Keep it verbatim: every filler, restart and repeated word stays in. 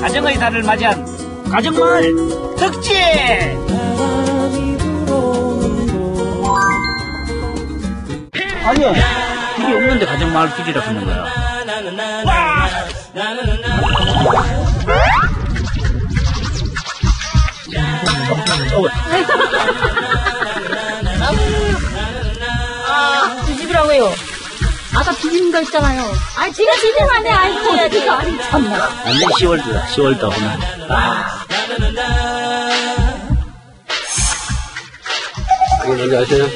가정의 달을 맞이한 가정마을 특집! 아니야, 길이 없는데 가정마을 길이라고 하는 거야. 와! 아, 그 집이라고요? 아까 비비는 거 있잖아요. 아, 제가 비비면 안 돼. 아이고, 그거 아니, 참나. 완전 시월드다, 시월드 오늘. 아. 이거 뭔지 아세요?